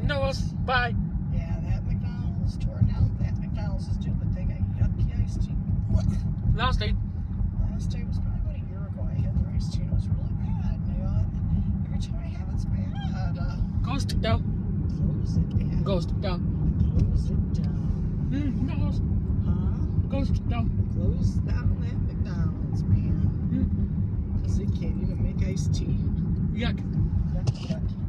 knows. Bye. Yeah, that McDonald's tore down. That McDonald's is doing, but they got yucky iced tea. Last day. Last day was probably about a year ago. I had their iced tea and it was really bad. And every time I have it's bad. Ghost down. Close it down. Ghost down. Close it down. Knows. Huh? Ghost down. Close down that McDonald's, man. Because they can't even make iced tea. Yuck. Yuck, yuck.